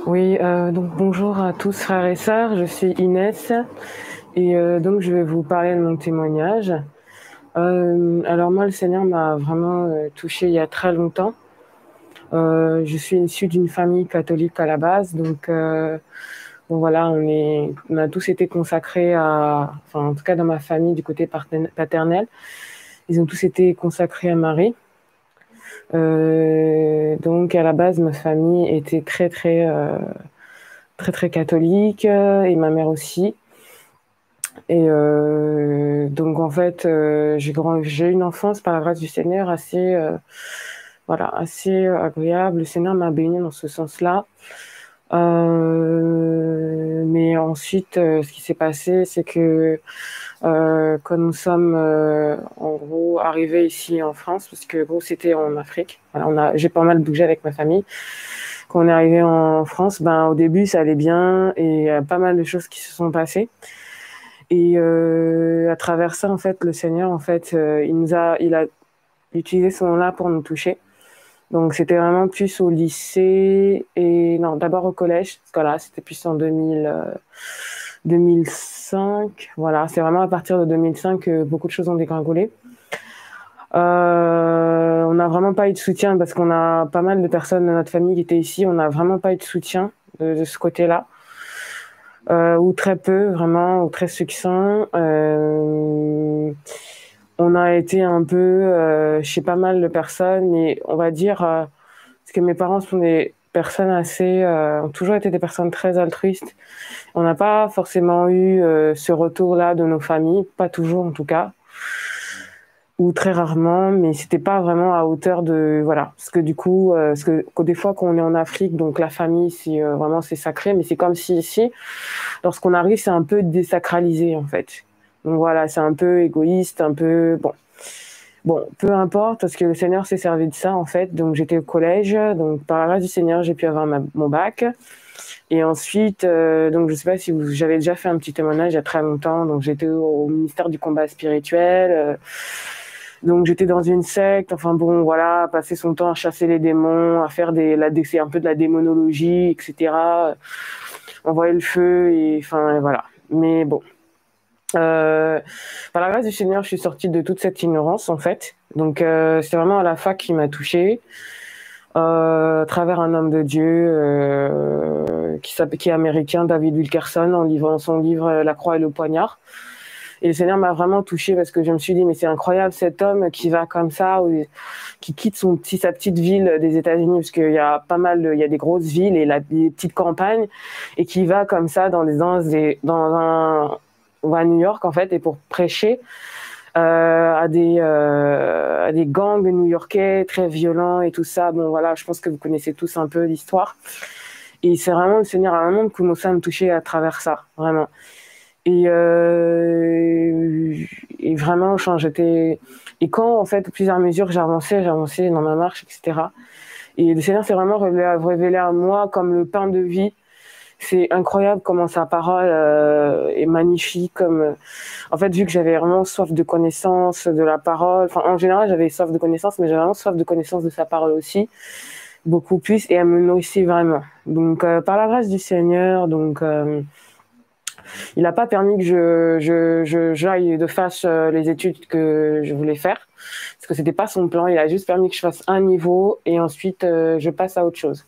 Oui, donc bonjour à tous frères et sœurs, je suis Inès et donc je vais vous parler de mon témoignage. Alors moi, le Seigneur m'a vraiment touchée il y a très longtemps. Je suis issue d'une famille catholique à la base, donc bon voilà, on a tous été consacrés à, enfin en tout cas dans ma famille du côté paternel, ils ont tous été consacrés à Marie. Donc à la base, ma famille était très catholique et ma mère aussi. Et donc en fait, j'ai eu une enfance par la grâce du Seigneur assez, voilà, assez agréable. Le Seigneur m'a bénie dans ce sens-là. Mais ensuite, ce qui s'est passé, c'est que quand nous sommes en gros arrivés ici en France, parce que gros c'était en Afrique, voilà, j'ai pas mal bougé avec ma famille. Quand on est arrivé en France, ben au début ça allait bien et il y a pas mal de choses qui se sont passées. Et à travers ça, en fait, le Seigneur, en fait, il a utilisé ce moment-là pour nous toucher. Donc c'était vraiment plus au lycée et non, d'abord au collège. Parce que là, c'était plus en 2005. Voilà, c'est vraiment à partir de 2005 que beaucoup de choses ont dégringolé. On n'a vraiment pas eu de soutien parce qu'on a pas mal de personnes de notre famille qui étaient ici. On n'a vraiment pas eu de soutien de ce côté-là. Ou très peu, vraiment, ou très succinct. On a été un peu chez pas mal de personnes, mais on va dire, parce que mes parents sont des personnes assez, ont toujours été des personnes très altruistes. On n'a pas forcément eu ce retour-là de nos familles, pas toujours en tout cas, ou très rarement, mais c'était pas vraiment à hauteur de, voilà, parce que du coup, parce que des fois quand on est en Afrique, donc la famille, c'est vraiment c'est sacré, mais c'est comme si ici, lorsqu'on arrive, c'est un peu désacralisé en fait. Donc voilà, c'est un peu égoïste, un peu bon. Bon, peu importe, parce que le Seigneur s'est servi de ça, en fait. Donc, j'étais au collège. Donc, par la grâce du Seigneur, j'ai pu avoir mon bac. Et ensuite, donc, je sais pas si j'avais déjà fait un petit témoignage il y a très longtemps. Donc, j'étais au ministère du combat spirituel. Donc, j'étais dans une secte. Enfin, bon, voilà, passer son temps à chasser les démons, à faire c'est un peu de la démonologie, etc. Envoyer le feu et, enfin, voilà. Mais bon. Euh, Par la grâce du Seigneur, je suis sortie de toute cette ignorance, en fait. Donc, c'est vraiment à la fac qui m'a touchée, à travers un homme de Dieu qui est américain, David Wilkerson, en livrant son livre La croix et le poignard. Et le Seigneur m'a vraiment touchée parce que je me suis dit, mais c'est incroyable cet homme qui va comme ça, qui quitte sa petite ville des États-Unis, parce qu'il y a pas mal, il y a des grosses villes et des petites campagnes, et qui va comme ça ou à New York en fait, et pour prêcher à des gangs new-yorkais très violents et tout ça. Bon voilà, je pense que vous connaissez tous un peu l'histoire. Et c'est vraiment le Seigneur a vraiment commencé à me toucher à travers ça, vraiment. Et, et vraiment, et quand en fait, au fur et à mesure que j'avançais dans ma marche, etc. Et le Seigneur s'est vraiment révélé à moi comme le pain de vie. C'est incroyable comment sa parole est magnifique. En fait, vu que j'avais vraiment soif de connaissance de la parole, enfin, en général, j'avais soif de connaissance, mais j'avais vraiment soif de connaissance de sa parole aussi, beaucoup plus, et elle me nourrissait vraiment. Donc, par la grâce du Seigneur, donc, il n'a pas permis que j'aille de face les études que je voulais faire, parce que c'était pas son plan. Il a juste permis que je fasse un niveau et ensuite je passe à autre chose.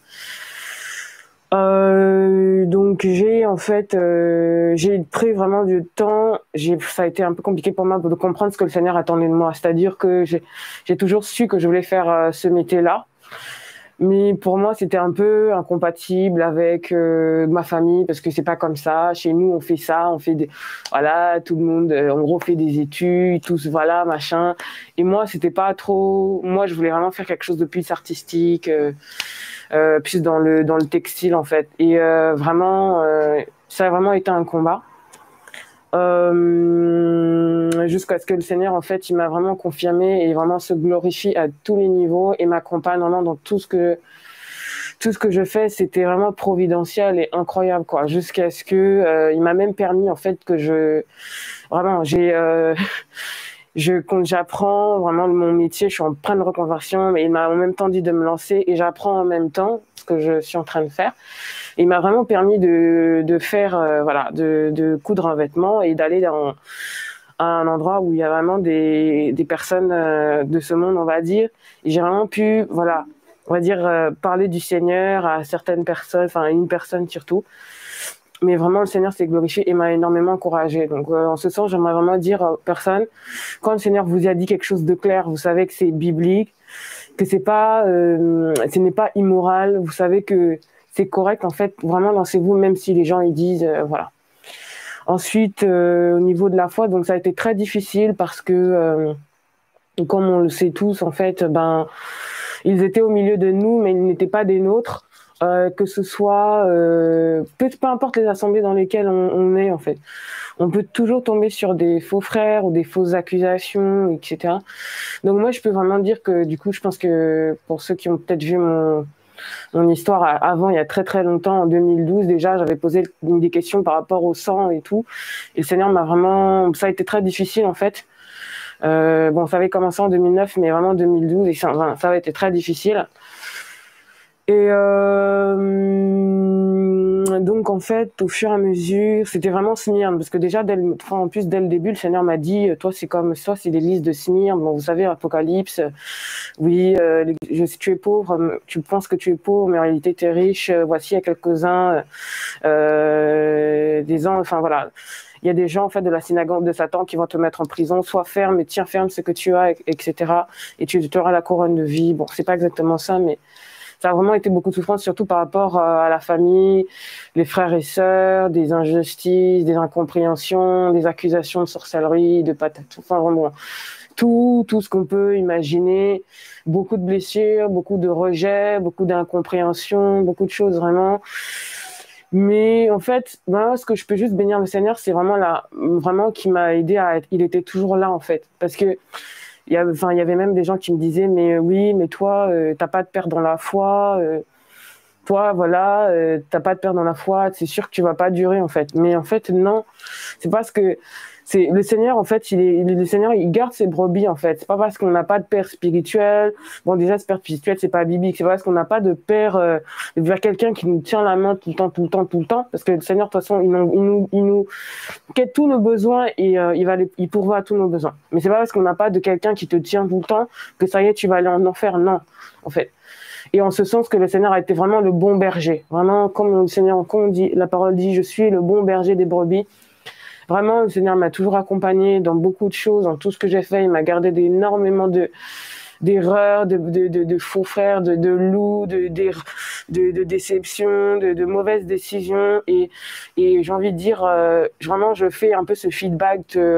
Donc j'ai pris vraiment du temps. Ça a été un peu compliqué pour moi de comprendre ce que le Seigneur attendait de moi. C'est-à-dire que j'ai toujours su que je voulais faire ce métier-là. Mais pour moi, c'était un peu incompatible avec ma famille parce que c'est pas comme ça. Chez nous, on fait ça, voilà, tout le monde, en gros, fait des études, tous, voilà, machin. Et moi, c'était pas trop. Moi, je voulais vraiment faire quelque chose de plus artistique, plus dans le textile en fait. Et vraiment, ça a vraiment été un combat. Jusqu'à ce que le Seigneur, en fait, il m'a vraiment confirmé et vraiment se glorifie à tous les niveaux et m'accompagne vraiment dans tout ce que je fais, c'était vraiment providentiel et incroyable, quoi. Jusqu'à ce que il m'a même permis, en fait, vraiment, quand j'apprends vraiment mon métier, je suis en pleine reconversion, mais il m'a en même temps dit de me lancer et j'apprends en même temps. ce que je suis en train de faire. Et il m'a vraiment permis de faire, voilà, de coudre un vêtement et d'aller dans à un endroit où il y a vraiment des personnes de ce monde, on va dire. Et j'ai vraiment pu, voilà, on va dire, parler du Seigneur à certaines personnes, enfin, à une personne surtout. Mais vraiment, le Seigneur s'est glorifié et m'a énormément encouragée. Donc, en ce sens, j'aimerais vraiment dire aux personnes, quand le Seigneur vous a dit quelque chose de clair, vous savez que c'est biblique, que c'est pas, ce n'est pas immoral, vous savez que c'est correct, en fait, vraiment lancez-vous, même si les gens ils disent, voilà. Ensuite, au niveau de la foi, donc ça a été très difficile parce que, comme on le sait tous, en fait, ben, ils étaient au milieu de nous, mais ils n'étaient pas des nôtres. Que ce soit, peu importe les assemblées dans lesquelles on est, en fait. On peut toujours tomber sur des faux frères ou des fausses accusations, etc. Donc moi, je peux vraiment dire que, du coup, je pense que pour ceux qui ont peut-être vu mon histoire avant, il y a très très longtemps, en 2012 déjà, j'avais posé des questions par rapport au sang et tout. Et le Seigneur m'a vraiment... Ça a été très difficile, en fait. Bon, ça avait commencé en 2009, mais vraiment en 2012, et ça a été très difficile. Et donc en fait, au fur et à mesure, c'était vraiment Smyrne, parce que déjà, en plus dès le début, le Seigneur m'a dit, toi c'est des listes de Smyrne. Bon, vous savez, Apocalypse, oui, tu es pauvre, tu penses que tu es pauvre, mais en réalité tu es riche. Voici, il y a quelques-uns enfin voilà. Il y a des gens en fait de la synagogue de Satan qui vont te mettre en prison. Sois ferme et tiens ferme ce que tu as, etc. Et tu auras la couronne de vie. Bon, c'est pas exactement ça, mais ça a vraiment été beaucoup de souffrance, surtout par rapport à la famille, les frères et sœurs, des injustices, des incompréhensions, des accusations de sorcellerie, de patates, enfin vraiment tout ce qu'on peut imaginer, beaucoup de blessures, beaucoup de rejets, beaucoup d'incompréhension, beaucoup de choses vraiment. Mais en fait, moi, ce que je peux juste bénir le Seigneur, c'est vraiment qui m'a aidé il était toujours là en fait, parce que il y avait même des gens qui me disaient, mais oui, mais toi, t'as pas de père dans la foi, toi, voilà, t'as pas de père dans la foi, c'est sûr que tu vas pas durer, en fait. Mais en fait, non, c'est parce que c'est le Seigneur, en fait, le Seigneur, il garde ses brebis, en fait. C'est pas parce qu'on n'a pas de père spirituel. Bon, déjà, ce père spirituel, c'est pas biblique. C'est pas parce qu'on n'a pas de père, vers quelqu'un qui nous tient la main tout le temps, tout le temps, tout le temps. Parce que le Seigneur, de toute façon, il nous quête tous nos besoins et il pourvoit à tous nos besoins. Mais c'est pas parce qu'on n'a pas de quelqu'un qui te tient tout le temps que ça y est, tu vas aller en enfer. Non, en fait. Et en ce sens que le Seigneur a été vraiment le bon berger. Vraiment, comme le Seigneur, comme on dit, la parole dit, je suis le bon berger des brebis. Vraiment, le Seigneur m'a toujours accompagné dans beaucoup de choses, dans tout ce que j'ai fait. Il m'a gardé énormément d'erreurs, de faux frères, de loups, de déceptions, de mauvaises décisions. Et j'ai envie de dire, vraiment, je fais un peu ce feedback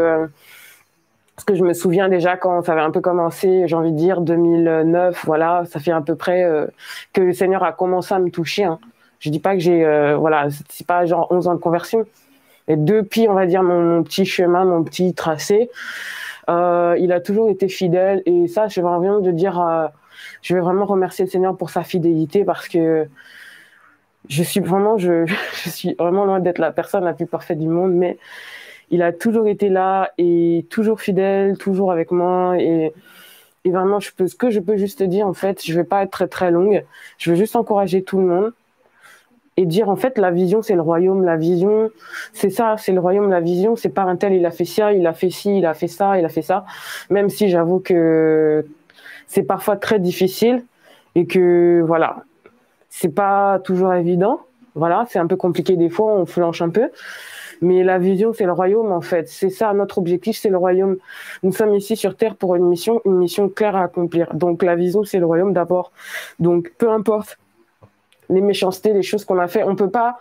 parce que je me souviens déjà quand ça avait un peu commencé, j'ai envie de dire 2009, voilà, ça fait à peu près que le Seigneur a commencé à me toucher. Hein. Je dis pas que j'ai, voilà, c'est pas genre 11 ans de conversion. Et depuis, on va dire, mon petit chemin, mon petit tracé, il a toujours été fidèle. Et ça, je vais vraiment je vais vraiment remercier le Seigneur pour sa fidélité parce que je suis vraiment loin d'être la personne la plus parfaite du monde, mais il a toujours été là et toujours fidèle, toujours avec moi. Et vraiment, ce que je peux juste dire, en fait, je vais pas être très, très longue. Je veux juste encourager tout le monde et dire, en fait, la vision, c'est le royaume. La vision, c'est ça, c'est le royaume. La vision, c'est pas un tel, il a fait ça, il a fait ci, il a fait ça, il a fait ça. Même si j'avoue que c'est parfois très difficile et que, voilà, c'est pas toujours évident. Voilà, c'est un peu compliqué des fois, on flanche un peu. Mais la vision, c'est le royaume, en fait. C'est ça, notre objectif, c'est le royaume. Nous sommes ici sur Terre pour une mission claire à accomplir. Donc, la vision, c'est le royaume d'abord. Donc, peu importe les méchancetés, les choses qu'on a fait, on peut pas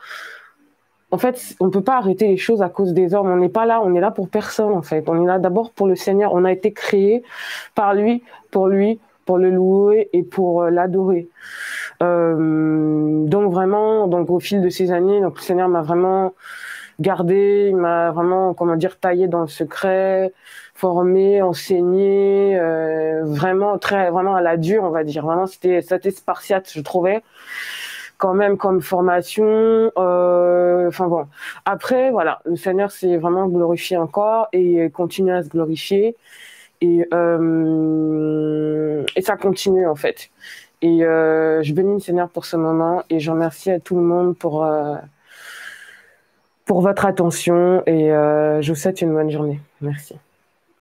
arrêter les choses à cause des hommes. On n'est pas là, on est là pour personne, en fait. On est là d'abord pour le Seigneur. On a été créé par lui, pour le louer et pour l'adorer. Donc, vraiment, au fil de ces années, le Seigneur m'a vraiment gardé, il m'a vraiment, taillé dans le secret, formé, enseigné, vraiment à la dure, on va dire. Vraiment, c'était spartiate, je trouvais, quand même comme formation. Enfin bon. Après, voilà, le Seigneur s'est vraiment glorifié encore et continue à se glorifier et ça continue en fait. Et je bénis le Seigneur pour ce moment et je remercie à tout le monde pour votre attention et je vous souhaite une bonne journée. Merci.